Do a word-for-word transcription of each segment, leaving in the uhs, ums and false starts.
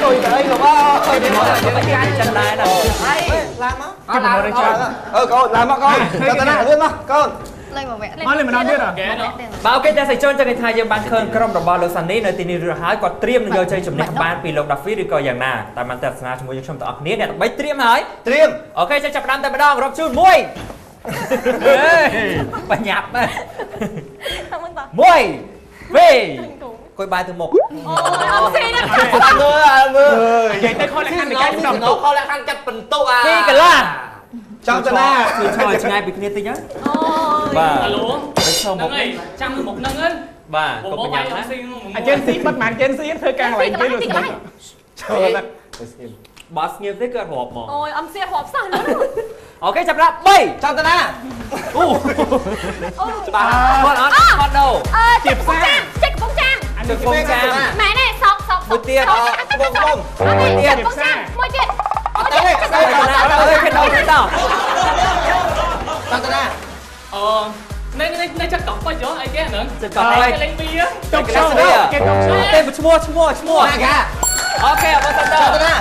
rồi đấy rồi ba ơi đi mà cái cái chân đai nè làm á làm ờ con làm á con cho tao nè lên mà con lên mà vẽ lên mà nói biết à bà ok ta sẽ cho cho cái thay cho ban khơn cái rong đỏ bò lô sàn ní nơi tin đi rồi hái còn triêm vô chơi chụp này ban vì lộc đặc phí đi coiอย่างน่ะแต่มันแต่สนาชมวยชมต่อนี้เนี่ยไม่เตรียมหาย triêm โอเคจะจับดำแต่ไม่ต้องรบชูมวยปัญญาบเลยมวยเว้ยcoi bài từ một ông xin đó mưa mưa vậy đây khó lại khăn cái nó nó khó lại khăn chặt phần tô à đi cả la trong cho na คือชอยชายไปគ្នាតិចហ្នឹងបាទអាឡូហ្នឹងហើយចាំមកហ្នឹងហ្នឹងបាទកុំប្រញាប់ណាអាជេនស៊ីបាត់មិនជេនស៊ីធ្វើការកន្លែងគេលុយស្មាត់ចូលណាបើស្ងៀមទេគឺអត់រាប់ហ្មង ôi ông xe hộp sao nữa អូខេចាប់ដាក់បី trong cho na អូបាទគាត់អត់គាត់ដូរ tiếp sang check công trang ជិះកុំចាំ mẹ này sọc sọc មួយទៀត bông bông មួយទៀតcông trang មួយទៀត ở đây đây អើយគេដូរគេដូរ trong cho na អឺនេះនេះនេះចិត្តកប់បាច់យោអីគេហ្នឹងចិត្តកប់អីលេងប៊ីចុកចូលគេចុកចូលទេឈ្មោះឈ្មោះឈ្មោះ na cả អូខេអបសិនដូរ trong cho na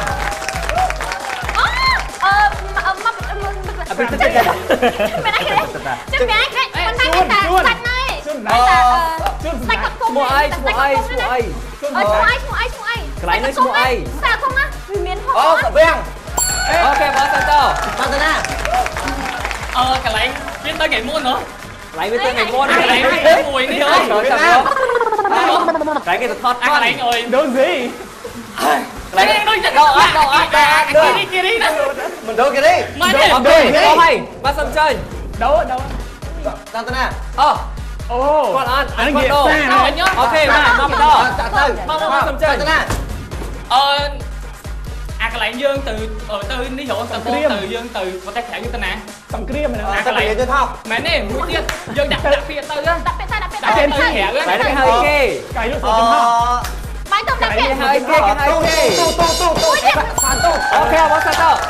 អឺអឺមកអបិទទៅគេ mẹ này kìa chứ mẹ cái con tay cái tà sạch này ជូន tay tà sạch cặp ឈ្ cung មោះអីឈ្មោះអីឈ្មោះអី ờ chú ai chú ai chú ai lại nói chú ai sao không á vì miền ô không cậu beng អូខេបើសិនដូរ trong cho na អឺកន្លែងមានទៅថ្ងៃមុនហ៎ lại với tôi ngày muôn កន្លែង này មួយនេះហ៎ rồi chào đó cái cái thật អាកន្លែងអើយដូនស៊ី lại ដូចចិត្ត đâu ác đâu ác đâu ác គេ đưa នេះគេនេះ mình đâu cái đi មកនេះ ok đâu hay ba sân chơi ដូដូ trong cho na ờ អូ con ăn អានេះ ăn និយាយ con សា đồ ណា ok mà mà mà đó chặt tay mà mà mà sân chơi trong cho na អឺអាកន្លែងយើងទៅទៅនេះហ៎ទៅទៅយើងទៅប្រទេសក្រៅយើងទៅណាសង្គ្រាមហ្នឹង à cái này tôi thọc មែនទេមួយទៀតយើងដាក់ដាក់ពាក្យទៅហ្នឹង đặt bên tay đặt bên ដាក់ tay ពាក្យទៅក្រៅ lại cái hơi kê កាយលុយស្មាត់ចំហ bài tôm đặt cái bên hơi kê cái hơi tu kê tu tu tu tu phản tu ok bó sân đâu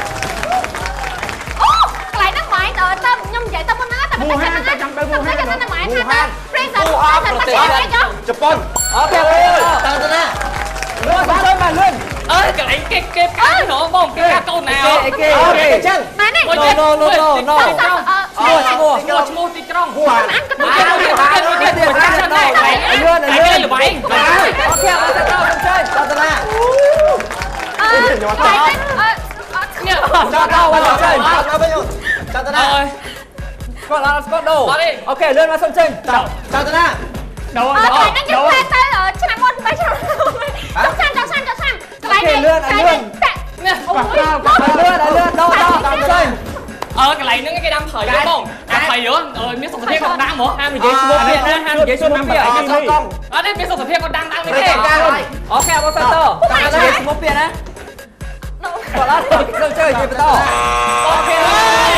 ô lại nó ngoài tờ tâm nhung vậy tâm nó tập Vũ Hán, ta chăm tới Vũ Hán nó rồi. nó ngoài Vũ tha Hán. ta present Vũ Hán, present Vũ bắt Hán. chạy cho Japan ok trong cho na luôn sân chơi mà luôn អើកន្លែងគេគេផ្កាយនោះបងគេកាកូនណា ok ok ok chân mẹ này no no no no no ឈ្មោះឈ្មោះឈ្មោះឈ្មោះទីក្រុង Vũ Hán មួយទៀតមួយទៀតមួយទៀតមួយទៀតមួយទៀតអលឿនអលឿនល្បែងអូខេបោះសន្ទោសchơi trong cho na ờ lại bên ờ នេះ cho đâu bó sân chơi trong nó bây giờ trong cho អើ na con là con đồ Bỏ đi. ok lươn vào sân chơi trong cho na ដូ ờ lại nó ដូ nhấc tay tay ở trên năm môn bay cho trong sang trong sang trong sang lại này lươn, lại lươn. này នេះ ôi lươn lươn đâu đâu sân chơi អើកន្លែងហ្នឹងគេដាំថៃបងដាំថៃយោអើមានសុខភាពគាត់ដាំហ៎ห้ามនិយាយឈ្មោះទៀតណាហាមនិយាយឈ្មោះទៀត ờ trong con អត់ទេមានសុខភាពគាត់ដាំដាំនេះ đây ទេ ca rồi អូខេបោះសន្ទោនិយាយឈ្មោះទៀតណាគាត់អត់សើchơi និយាយបន្តអូខេ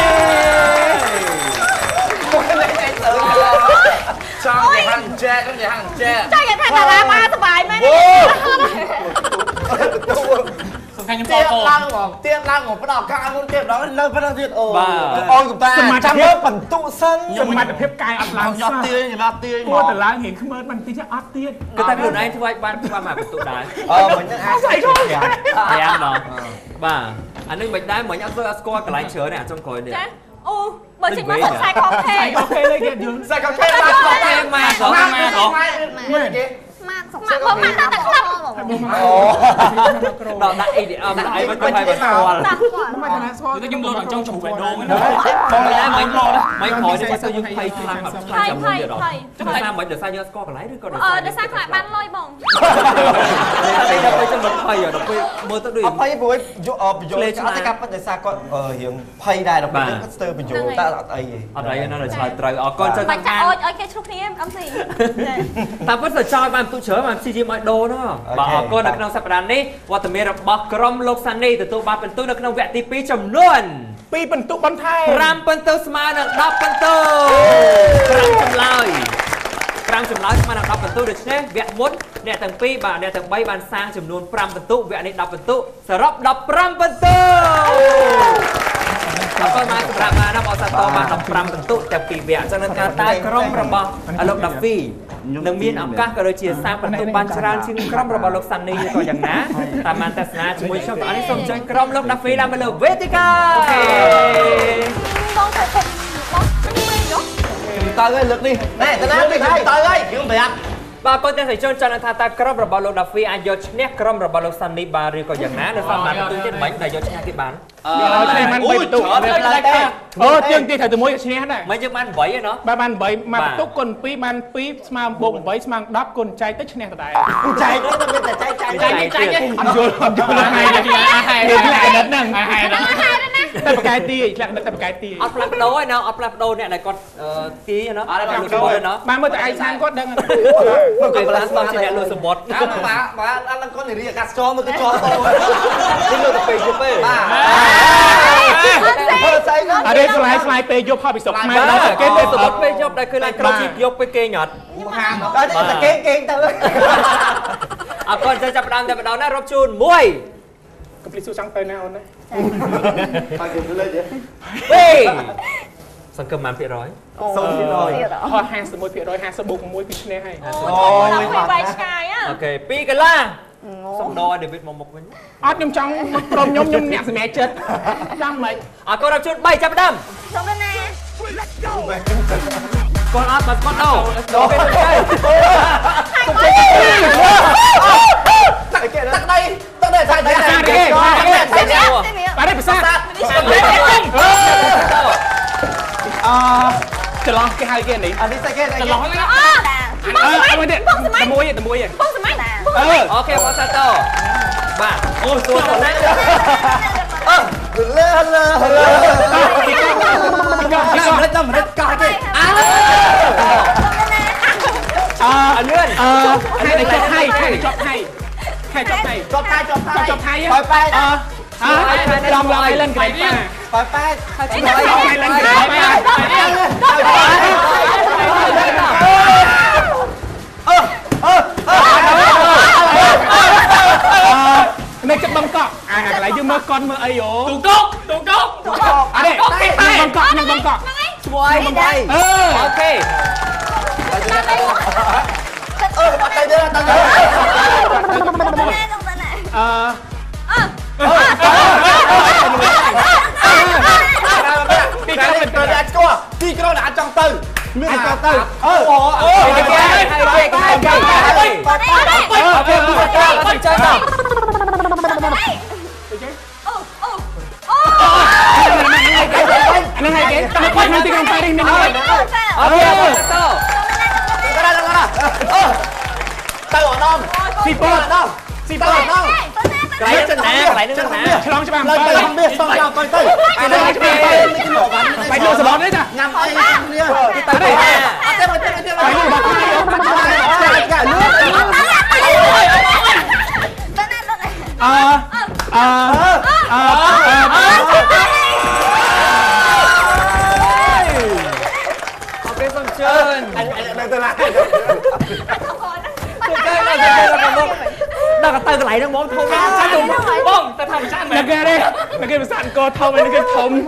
trong cái hàng tre trong cái hàng tre cho vậy thằng là ba sờ bài mấy សំខាន់ខ្ញុំប tiên កក lang ngọc tiên lang ngọc bắt đầu ca muốn tiếp đó lên bắt đầu thiệt ồ Bà. ôi của ta trăm lớp phần tụ sân សមត្ថភាពកាយអត់ឡើង nhọt សោះ tiên thì là tiên គួរតែឡើងរៀងខ្មើបន្តិចអត់ទៀតគឺតែខ្លួនឯងធ្វើឲ្យបានបានមកបន្ទុកដែរ ờ mình những ai Sao vậy con? អាយ៉ាដល់បាទអានឹងមិនដែរមិញអត់ធ្វើអត់ស្គាល់កន្លែងជ្រើនេះចុងក្រោយនេះចាអូបើចេញមកសាយខំខេតែអូខេលេខទៀតយើង sao cà phê là cà phê cà mà, phê có mà mà, có có. mà មកសុកមកមកមកតាក្លាប់ ồ ដល់ដាក់អីអមដាក់អីមិនទៅឲ្យបានស្គាល់តាគាត់មិនតែស្គាល់ទៅខ្ញុំលោតដល់ចង់ចំបេះដូងហ្នឹងបងមិនដែរមិញមិញក្រោយនេះគាត់ទៅយើងភ័យខ្លាំងអត់ខ្លាំងភ័យចាំមួយទៀតភ័យចុះថាមិនដោយសារយើងស្គាល់កន្លែងឬក៏ដោយអឺសារដោយសារខ្លាចបានលុយបងអីដល់ពេលចាំមិនភ័យដល់ពេលមើលទៅដូចអភ័យព្រោះយកអបយោអត់តែកាប់តែសារគាត់រៀងភ័យដែរដល់ពេលគាត់ស្ទើបញ្យោតែអត់អីទេអត់អីណាដល់ឆ្លើយត្រូវអរគុណចឹងបាតាមច់ចាការអូចឲ្យគេឆ្លុះគ្នាអមស៊ីតាមពិតទៅចោលបានទូជ្រើបានព្យាយាមឲ្យដូរនោះបាទអរគុណនៅក្នុងសប្តាហ៍នេះវត្តមានរបស់ក្រុមលោកសានីទទួលបានពិន្ទុនៅក្នុងវគ្គទីពីរចំនួនពីបន្ទុកបន្ថែមប្រាំពិន្ទុស្មើនឹងដប់ពិន្ទុប្រាំចម្លើយប្រាំចម្លើយស្មើនឹងដប់ពិន្ទុដូច្នេះវគ្គមុនអ្នកទាំងពីរបាទអ្នកទាំងបីបានសាងចំនួនប្រាំពិន្ទុវគ្គនេះដប់ពិន្ទុសរុបដប់ប្រាំពិន្ទុแล้วก็มาประมาณนับอสตมาทำปรำเป็นตุ๊แต่ปีเบียจังนั้นการตายกรมระบาอารมณ์ดับฟี่หนึ่งมีนอับก้าก็เลยเชียร์สร้างประตูบานชรานชิงกรมระบาลกสันนีก็อย่างนั้นตามมันแต่สนาช่วยชมอันนี้สมใจกรมลกดับฟี่ลามาเลยเวทีกาตายเลยเลิกดิแน่แต่นั้นไม่ใช่ตายเลยยังไม่ยักบางคนจะใส่ชนจันทร์ตากรมระบาลกดับฟี่อายุเนี่ยกรมระบาลกสันนีบารีก็อย่างนั้นในสมัยประตูเจ็ดใบแต่ยศเนี่ยกี่บานเออใช่มันใบประตูเออเตียงตีถ่ายตัวมวยชี้ให้ได้ไม่จะมันใบเนาะบ้านใบมาประตูคนปีมันปีสมาบงใบสมาดับคนใจตึ๊ดชี้แต่ได้ใจก็ต้องเป็นแต่ใจใจใจใจใจอันโยนอันโยนให้เลยให้ให้นัดนั่งให้ให้นะแต่ประกายตีอีกแล้วแต่ประกายตีเอาปลับโดยเนาะเอาปลับโดเนี่ยไหนก็เอ่อตีเนาะอะไรแบบนี้เนาะมาเมื่อแต่ไอ้ช้างก็ดังมันก็ร้านตอนที่เนี่ยลูสบอสมามามาอันนั้นก็เรียกกัสจอมันก็จอนี่เราจะไปยุบไปอะไรสไลด์สไลด์ไปยกเข้าไปสกมาแล้วเกมไปสบไปยกได้คืออะไรกระชิบยกไปเกยหยอดก็จะเก่งเก่งแต่เลยอ่ะก่อนจะจับดังแต่เราหน้ารบจูนมวยกับลิซูซังเตอร์แนวนะไปเก็บไปเลยเดี๋ยวเฮ้ยสังเกตมันเพียร้อยส่งเพียร้อยพอแฮนส์มวยเพียร้อยแฮนส์บุกมวยพิชเน่ให้โอ้ยไม่ไปชายอ่ะโอเคปีกันล่ะสมดอเดวิดมองมกมันอ๋อยมจังปรมยมยมเนี่ยสมัยเจ็ดจังไหมอ่ะก็รับชุดใบจับดำส่งกันแน่ก่อนอัพมาก่อนเอาโดนเป็นไงตักเกตักได้ตักได้ใช่ใช่ใช่ใช่ใช่ใช่ใช่ไปได้ไปซ่าอ่าจะลองแค่ให้แค่ไหนอันนี้ใส่แค่ไหนจะลองเลยอ่ะเออเอาไปเด็ดตะมวยตะมวยป้องสมัยเออโอเคพอซาโต้บ้าโอ้ตัวตัวนั้นเออเลื่อนเลยเลื่อนเลยจำได้จำได้กาเกอ้าวอ่าเลื่อนเออให้ในจอบให้ให้ในจอบให้ให้จอบให้จอบไทยจอบไทยจอบไทยไปไปอ่าอ่าลองลองไปเล่นกันไปไปไปไปเล่นกันไปเออเออเออในจับบางกอกอะไรยืมเมื่อก่อนเมื่อไอ้โยตุกก๊กตุกก๊กตุกก๊กอะไรบางกอกยังบางกอกสวยบางไทยเออโอเคเออไปเดินตั้งใจเออตีกระเป็นกระดาษก็ตีกระดาษจังตึงไม่ใช่จังตึงเออโอ้โหให้เก่งให้เก่งให้เก่งให้เก่งไปไปไปโอเคผู้จัดการตัดใจต่ออันนั้นให้เก่งไม่ค่อยนั่งตีกันไปดิ้งดิ้งดิ้งโอเคต่อก็ได้แล้วนะเออไต้หวันน้องซีโป้น้องซีโป้น้องไกลนึงนะไกลนึงนะฉลองใช่ไหมไปไปเบี้ยต้องยาวไปเต้ไปเลยไปไปไปดูสลองเลยจ้ะงามไอ้เนี่ยที่ตาไปเอาเต้ไปเต้ไปเต้ไปดูบอกให้อย่าลืมอ่าอ่าอ่าขอเป็นสมเชิญอันนี้อันนี้ตัวละน่ากระต่ายไหลน้ำมองทงนะใช่ถูกบ้องแต่ทำช่างนักเรียนเลยนักเรียนภาษาอังกฤษทำมันก็ทม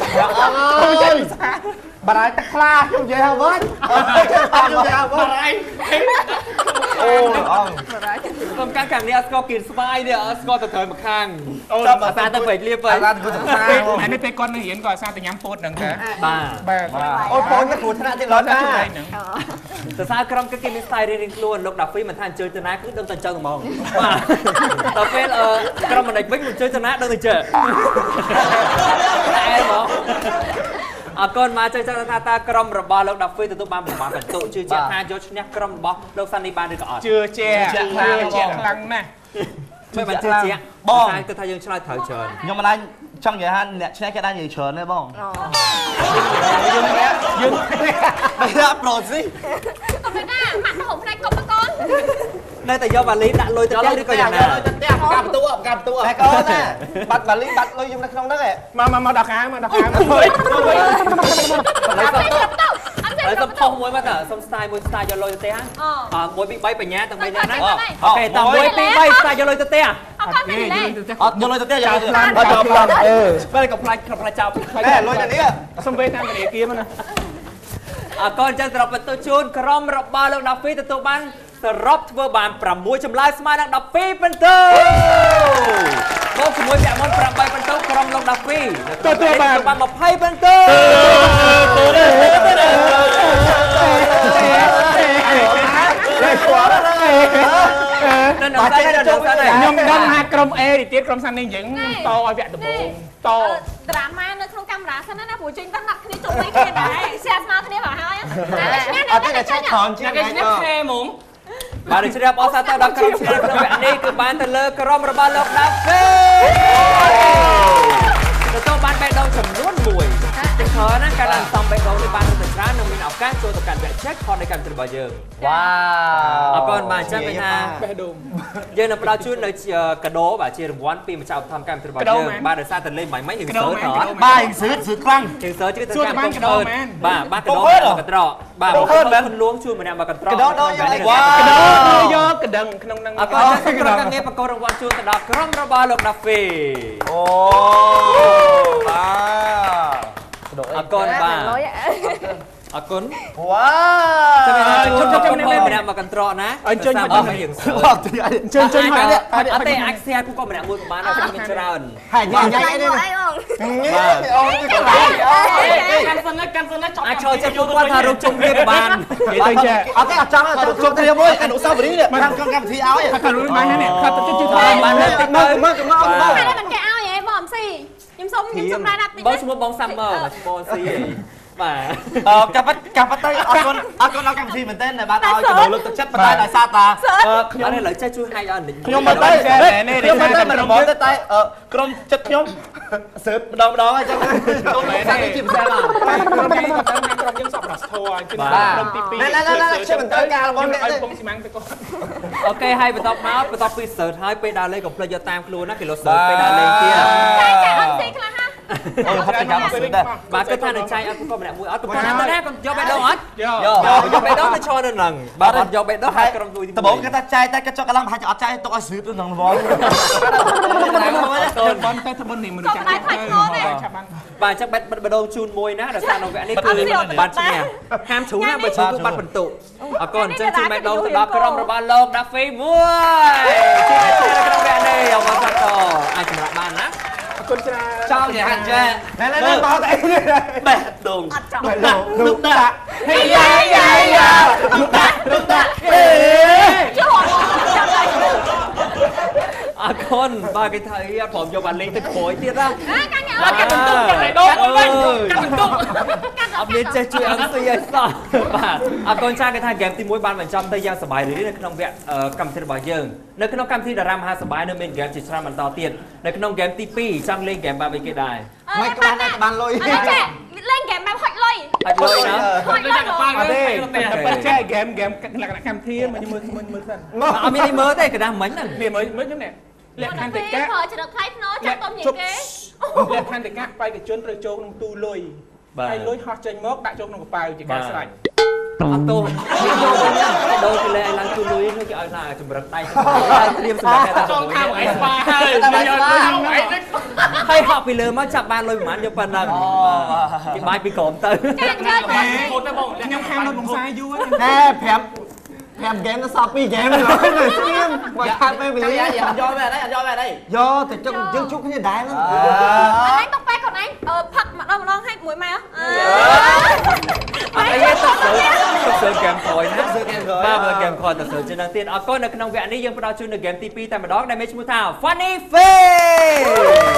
บารายตะคลาอยู่เยอะเว้ยอยู่เยอะเว้ยโอ้ตรงกลางแข่งนี้สกอร์กินสบายเนี่ยสกอร์ตะเถินมาข้างจำอาซาตะเผยเรียบไปอาซาตะเผยข้างอันนี้เป็นก้อนเห็นก่อนซาตะย้ำโพดหนึ่งค่ะบ้าบ้าโอ้โพดก็ถูกชนะที่ร้อนนะแต่ซากรมก็กินสไตล์เรียนล้วนลูกดับฟี่มันทานเจอชนะคือโดนตันเจ้าตัวมองแต่เป็นเออกรมมันเด็กวิ่งมันเจอชนะโดนตันเจอไอ้หมออ่ะก่อนมาเจอจันทตากรมระบาดลูกดับฟี่ตัวบ้านผมมาเป็นตัวชื่อเจ้าทานยศเนี่ยกรมระบาดลูกซันนิบานหรือก็อ่อนเชื่อเจ้าเจ้าตังแม่ไม่มันเชื่อเจ้าบ้องตัวทายยังชนะเถอะเชิญยังมาได้ช่างใหญ่ฮะเนี่ยชนะแค่ได้ยังเชิญได้บ้องยืมยืมไม่รับโปรดสิก็ไม่ได้หมัดผมในกบตะกอนได้แต่ยอดบาลีดัดลอยจะเจ้าดีกว่าอย่างนั้นกำตัวกำตัวแม่ก็แน่บัดบาลีบัดลอยยังนักน้องได้แหละมามามาดักหางมาดักหางอะไรสักตัวอันเจ็บហើយសុំខុសមួយមកតើសុំ style មួយ style យកលុយទៅទេហ៎អឺមួយពីរបីបញ្ញាទាំងបីណាអូខេតើមួយពីរបី style យកលុយទៅទេអត់យកលុយទៅទេយកលុយទៅទេអត់យកប្លន់អឺពេលក៏ផ្លាច់ផ្លាច់ចោលផ្លាច់តែលុយតែនេះសុំវេតាមធនាគារមកណាអរគុណចឹងសម្រាប់បន្ទូជូនក្រុមរបស់លោកដាហ្វីទទួលបានសរុបធ្វើបានប្រាំមួយចម្លើយស្មើនឹងដប់ពីរពិន្ទុមកជាមួយពាក់មុនប្រាំបីពិន្ទុក្រុមលោកដាហ្វីទទួលបានបានម្ភៃពិន្ទុខ្ញុំដឹងថាក្រុម A នេះទៀតក្រុមសាន់នេះយើងតឲ្យវគ្គដំបូងតត្រាម៉ានៅក្នុងកាមេរ៉ាសិនណាព្រោះចេញទៅដាក់គ្នាជុំវិញគ្នាដែរแชร์ស្មើគ្នាមកហើយអត់តែឆាត់ថនជាងគេឈ្នះខែហ្មងបាទជ្រាបអរសាទរដល់ក្រុមឈ្នះក្នុងវគ្គនេះគឺបានទៅលើក្រុមរបស់លោកដាហ្វីទទួលបានបេះដូងចំនួនមួយទីខណាការឡើងសំបេះដូងនេះបានទៅច្រើននឹងមានឱកាសចូលទៅកាន់វគ្គ check ខននៃកម្មវិធីរបស់យើងវ៉ាវអរគុណបាទអញ្ចឹងមានថាបេះដូងយើងនឹងផ្ដល់ជូននៅកាដូបាទជារង្វាន់ពីម្ចាស់ឧបត្ថម្ភកម្មវិធីរបស់យើងបាទដោយសារតែលេងមិនមិនយើងសើតអត់បាទយើងសើតសើតខ្លាំងយើងសើតជឿទៅកាន់កុំសើតបាទបាទកាដូមកកត្រកបាទខ្លួនលួងជួយម្នាក់មកកត្រកកាដូដល់យកវ៉ាវយកកដឹងក្នុងនឹងអរគុណសម្រាប់ការងារប្រកួតរង្វាន់ជូនទៅដល់ក្រុមរបស់លោកដាហ្វីអូបាទអរគុណបាទអរគុណវ៉ាវជុំជុំនេះម្នាក់មកកន្ត្រកណាអញ្ជើញមកយើងជើញជើញមកនេះអត់ទេអាចស្ទះគូក៏ម្នាក់មួយប្រហែលដល់មានច្រើនហើយញ៉ៃញ៉ៃអីនេះបាទអូយកាន់សិនកាន់សិនចប់អាចចូលចិត្តគាត់ថារូបជុំគ្នាបាននិយាយទៅចេះអត់ទេអត់ចង់ជុំគ្នាមួយអនុស្សាវរីយ៍នេះខាងកម្មវិធីឲ្យខាងរូបបាននេះខាងទៅជិះទៅបានទៅទៅមើលមើលមើលមើលតែមិនគេឲ្យហ៎បងអំស៊ីខ្ញុំសុំខ្ញុំសុំដែរណាត់តិចបងឈ្មោះបងសាំមើមកស្ពនស៊ីបាទអឺកាប់កាប់ទៅអរគុណអរគុណដល់កម្មវិធីមែនទែនដែលបានឲ្យកណ្ដោលើកទឹកចិត្តប៉ុន្តែដោយសារតាខ្ញុំឥឡូវចេះជួយហាយឲ្យខ្ញុំមកទៅខ្ញុំមកទៅមិនរមទៅតែក្រុមចិត្តខ្ញុំសើបម្ដងម្ដងអញ្ចឹងខ្ញុំសាក់ជាពិសេសឡើងក្រុមនេះក៏ដឹងថាក្រុមយើងសពរសធរគឺក្រុមទីពីរណែណែណែខ្ញុំមិនត្រូវការរបស់អ្នកទេបងស៊ីម៉ាំងទៅគាត់អូខេហើយបន្តមកបន្តពីសើតហើយពេលដើរលេងកុំភ្លេចយកតាមខ្លួនណាគីឡូសើតពេលដើរលេងទៀតចាចាអត់ស៊ីខ្លះហាអូហត់តែចាំសើតដែរបាទគឺថានឹងចៃអត់ក៏ម្នាក់មួយអត់ក៏ប៉ុន្តែណាកុំយកបេះដូងអត់យកយកបេះដូងទៅឈរនៅនឹងបាទអត់យកបេះដូងហើយក្រុមទួយទីដំបូងគេថាចាយតែគេចុកកន្លងប្រហែលជាអត់ចាយទុកឲ្យស្រួតទៅក្នុងរង្វាន់បងទៅធ្វើនេះមនុស្សចាស់បាទអញ្ចឹងបេះដូងជូនមួយណាដោយសារនៅវគ្គនេះគឺបានឈ្នះហាមជ្រុះណាបើជ្រុះគឺបាត់បន្ទុកអរគុណអញ្ចឹងជូនបេះដូងទៅដល់ក្រុមរបស់លោកដាហ្វីមួយជូនក្រុមវគ្គនេះអរគុណតអាចសម្រាប់បានណាគុណច្រើនចោលយ៉ាងចេះណែណែតោះតែនេះបេះដូងបេះដូងនោះដាក់ហេយ៉ាយ៉ាយ៉ានោះដាក់នោះដាក់ហេចូលអរគុណបាទគេថាអីអត់ព្រមយកបានលេងទឹកក្រួយទៀតណាកាញ់អត់កាត់បន្ទុកកាត់បេះដូងមួយវិញកាត់បន្ទុកអត់មានចេះជួយអឹងស៊ីឲ្យសោះបាទអរគុណចាគេថាហ្គេមទីមួយបានបញ្ចប់ទៅយ៉ាងសប្បាយរីករាយនៅក្នុងវគ្គកម្មវិធីរបស់យើងនៅក្នុងកម្មវិធីតារាមហាសប្បាយនៅមានហ្គេមជាច្រើនបន្តទៀតនៅក្នុងហ្គេមទីពីរចង់លេងហ្គេមបែបអីគេដែរមិនក្បានតែបានលុយលេងហ្គេមបែបហុចលុយហុចលុយណាហុចលុយបាទទេតែចេះហ្គេមហ្គេមលក្ខណៈកម្មវិធីមកមើលមើលមើលសិនអត់មានអីមើលទេកណ្ដាស់មិញហ្នឹងមានមើលមើលខ្ញុំនេះលក្ខខណ្ឌតិកៈប្រើច្រឹកថ្លៃភ្នោចាក់តុំជាងគេលក្ខខណ្ឌតិកៈបេក្ខជនត្រូវចូលក្នុងទូលុយហើយលុយហោះចេញមកដាក់ចូលក្នុងកប៉ៅជាការស្រេចអត់ទោសដូរគេលេងឲ្យឡើងទូលុយនោះគេឲ្យថាចម្រឹកដៃត្រៀមសម្រាប់តែចង់ថាអីស្វាហើយយកអីនេះហើយហក់ពីលើមកចាប់បានលុយប្រហែលយកប៉ុណ្ណឹងគេបាយពីក្រោមទៅចាចាខូតទៅបងខ្ញុំខាងនៅក្នុងខ្សែយូរហេប្រាប់แกมเกมnó sao pi game rồi rồi stream mà khai bên mình vậy anh do về đây anh do về đây do thì trong dân chút cái gì đại lắm anh tóc bay còn anh ờ phật mà đâu mà đâu hay mũi mày á anh ấy thật sự thật sự game thôi thật sự game rồi ba bữa game thôi thật sự trên đầu tiên ở coi là trong vẹn này dân bắt đầu chơi được game tê pê tại mà đó đây mấy chúng ta funny face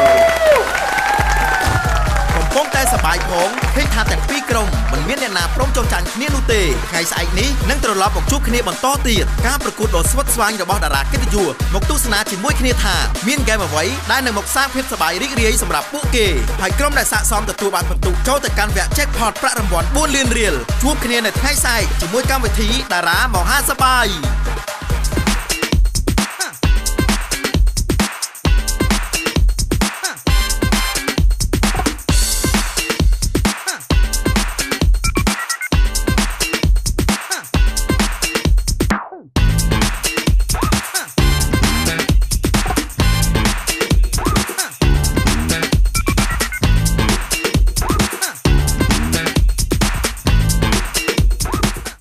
កំពុងតែសប្បាយផងឃើញថាទាំងពីរក្រុមមិនមានអ្នកណាព្រមចងចាញ់គ្នានោះទេថ្ងៃស្អែកនេះនឹងត្រឡប់មកជួបគ្នាបន្តទៀតការប្រកួតដ៏ស្វិតស្វាញរបស់តារាកិត្តិយសមកទស្សនាជាមួយគ្នាថាមានហ្គេមអ្វីដែលនឹងមកសាងភាពសប្បាយរីករាយសម្រាប់ពួកគេហើយក្រុមដែលស័ក្តិសមទទួលបានបន្ទុកចូលទៅកាន់វគ្គ Jackpot ប្រាក់រង្វាន់បួនលានរៀលជួបគ្នានៅថ្ងៃស្អែកជាមួយកម្មវិធីតារាមហាសប្បាយ